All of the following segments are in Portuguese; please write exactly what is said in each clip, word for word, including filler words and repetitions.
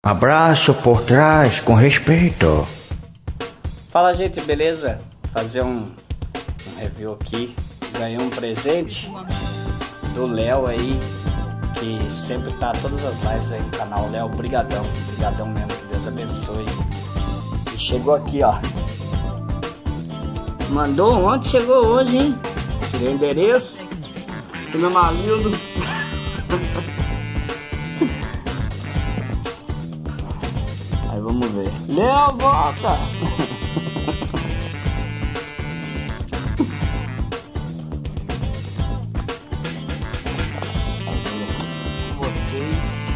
Abraço por trás, com respeito. Fala, gente, beleza? Fazer um, um review aqui. Ganhei um presente do Léo aí, que sempre tá todas as lives aí no canal. Léo, brigadão, brigadão mesmo, que Deus abençoe. E chegou aqui, ó. Mandou ontem, chegou hoje, hein? Tirei o endereço do meu marido. Aí vamos ver. Léo, volta! Com vocês.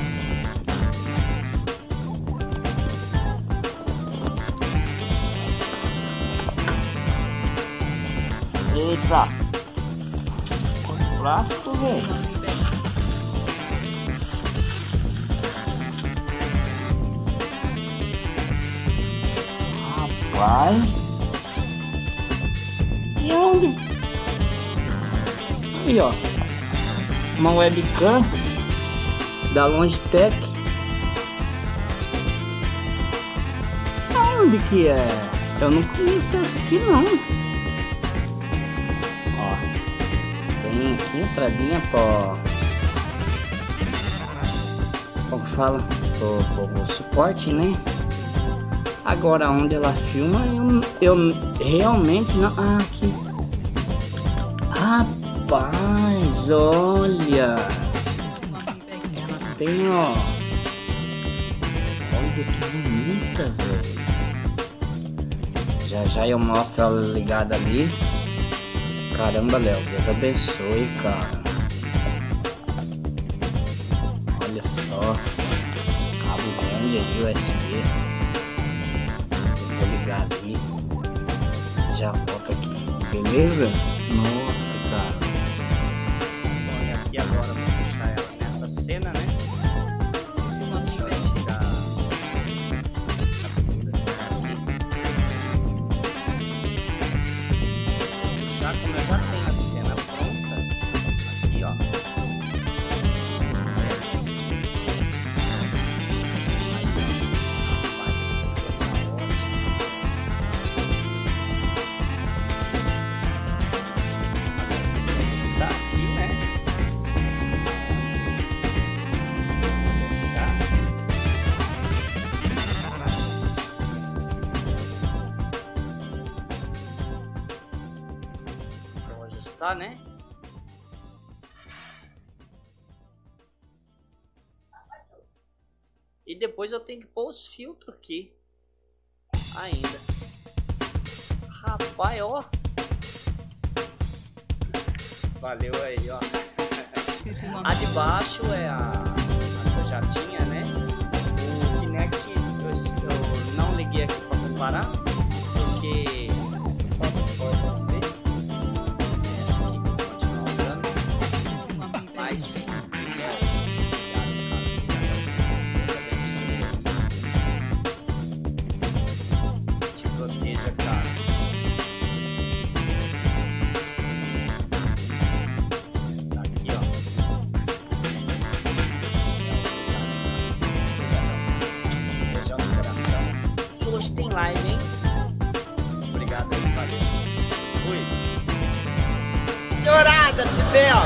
Eita! Plástico, velho. Rapaz. E onde? Aí, ó. Uma webcam da Logitech. Onde que é? Eu não conheço essa aqui, não. Tem aqui entradinha pra... Como que fala? Pro, pro suporte, né? Agora onde ela filma eu, eu realmente não... Ah, aqui. Rapaz, olha. Tem, ó. Olha que bonita, velho. Já já eu mostro ela ligada ali. Caramba, Léo, Deus abençoe, cara. Olha só. Cabo grande aí, U S B. Vou ligar ali. Já volto aqui. Beleza? Nossa, cara. Olha aqui agora, vou deixar ela nessa cena, né? Se nós tivermos tirar a pintura que tá aqui. Já como eu já tenho a cena pronta, aqui ó, tá aqui, né? Tá, né? E depois eu tenho que pôr os filtros aqui ainda. Rapaz, ó. Valeu aí, ó. A de baixo é a, a que eu já tinha, né? O Kinect eu, eu não liguei aqui para comparar, porque te proteja, cara. Tá aqui, ó. Beijão no coração. Hoje tem live, hein? Obrigado aí, valeu. Fui. Dourada, Fidel.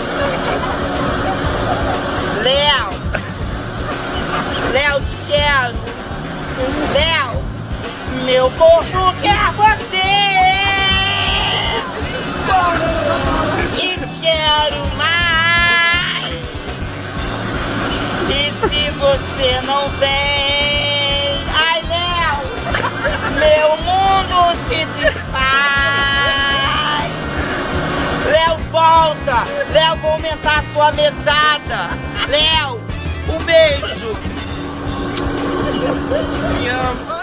Léo, Léo, te quero. Léo, meu corpo quer você. E quero mais. E se você não vem, ai, Léo, meu mundo se desfaz. Léo, volta. Léo, vou aumentar a sua mesada. Léo, um beijo. Me amo.